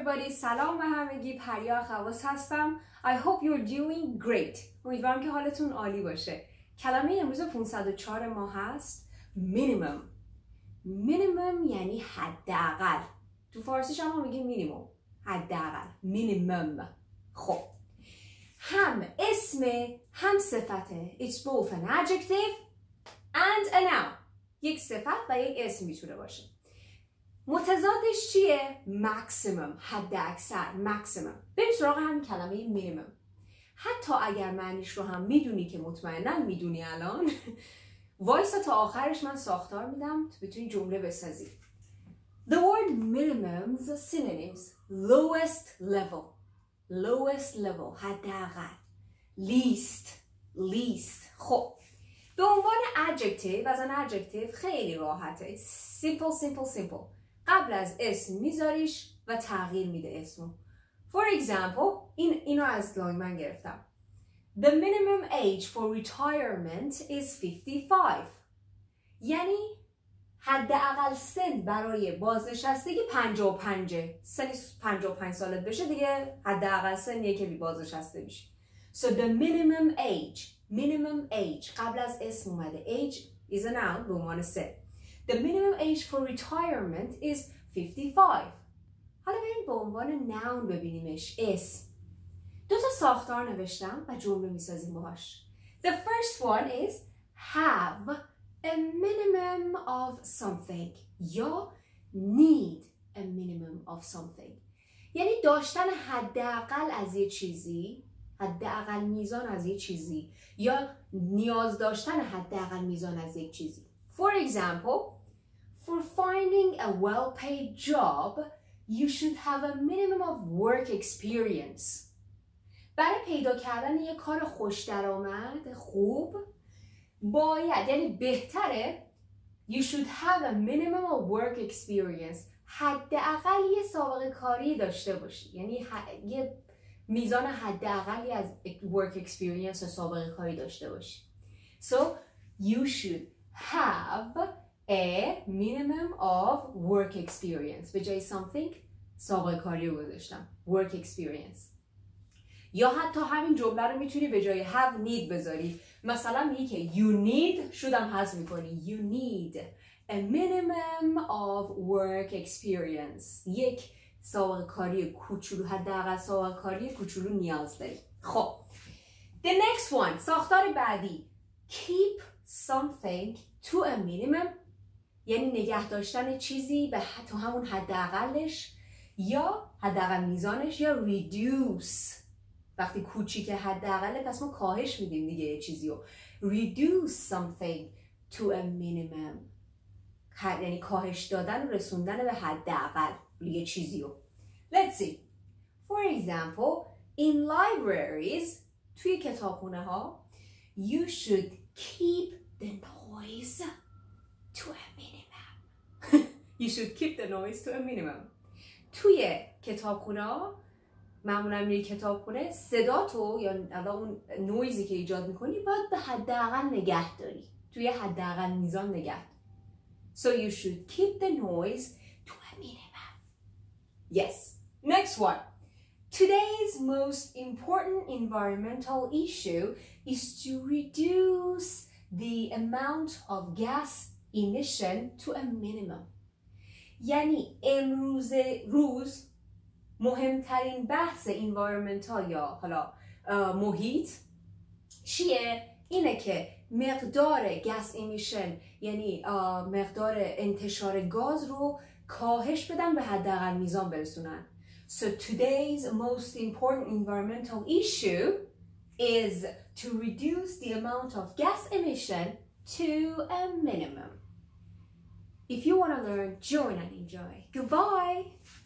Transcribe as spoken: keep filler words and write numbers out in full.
everybody. سلام به همگی. پریا خواص هستم. I hope you're doing great. امیدوارم که حالتون عالی باشه. کلمه امروز پانصد و چهار ما هست minimum. minimum یعنی حداقل. تو فارسیش هم میگیم minimum. حداقل. minimum. خب. هم اسم هم صفته. It's both an adjective and a noun. یک صفت و یک اسم میتونه باشه. متضادش چیه؟ maximum، حد اکثر، maximum. بریم سراغ هم کلمه minimum. حتی اگر معنیش رو هم میدونی که مطمئنا میدونی الان وایسا تا آخرش من ساختار میدم تو بتونی جمله بسازی. The word minimums synonyms lowest level lowest level حداقل least least. خب به عنوان adjective از an adjective خیلی راحته. It's simple simple simple. قبل از اسم میذاریش و تغییر میده اسمو. For example این اینو از لاین من گرفتم. The minimum age for retirement is fifty-five. یعنی حداقل سن برای بازنشستگی پنجاه و پنج. سن پنجاه و پنج سالت بشه دیگه حداقل سنیه که بی بازنشسته میشی. So the minimum age minimum age قبل از اسم اومده. Age is a noun به عنوان سن. The minimum age for retirement is fifty-five. حالا بریم به عنوان noun ببینیمش. اسم. دو تا ساختار نوشتم و جمله میسازیم باهاش. The first one is have a minimum of something یا need a minimum of something. یعنی داشتن حداقل از یه چیزی، حداقل میزان از یه چیزی یا نیاز داشتن حداقل میزان از یک چیزی. For example, for finding a well-paid job, you should have a minimum of work experience. برای پیدا کردن یک کار خوش درآمد خوب باید یعنی بهتره you should have a minimum of work experience. حداقل یه سابقه کاری داشته باشی. یعنی ح... یه میزان حداقلی از work experience و سابقه کاری داشته باشی. So you should have a minimum of work experience. به جای something سابقه کاری رو گذاشتم. work experience. یا حتی همین جمله رو میتونی به جای have need بذاری. مثلا میگی که you need شدم حذف میکنی. You need a minimum of work experience. یک سابقه کاری کوچولو، حداقل سابقه کاری کوچولو نیاز داری. خب the next one ساختار بعدی keep something to a minimum یعنی نگه داشتن چیزی به تو همون حداقلش یا حداقل میزانش یا reduce. وقتی کوچیک حداقله پس ما کاهش میدیم دیگه یه چیزی رو. reduce something to a minimum یعنی کاهش دادن و رسوندن به حداقل یه چیزی رو. Let's see. For example, in libraries توی کتابخونه ها you should keep the noise to a minimum. You should keep the noise to a minimum. توی کتابخونه ها معمولا میری کتابخونه صدا تو یا الان اون نویزی که ایجاد میکنی باید به حداقل نگه داری. توی حداقل میزان نگه. So you should keep the noise to a minimum. Yes. Next one. Today's most important environmental issue is to reduce the amount of gas emission to a minimum. یعنی امروز روز مهمترین بحث environmental یا حالا محیط چیه؟ اینه که مقدار gas emission یعنی مقدار انتشار گاز رو کاهش بدن به حداقل میزان برسونن. So today's most important environmental issue is to reduce the amount of gas emission to a minimum. If you want to learn, join and enjoy. Goodbye!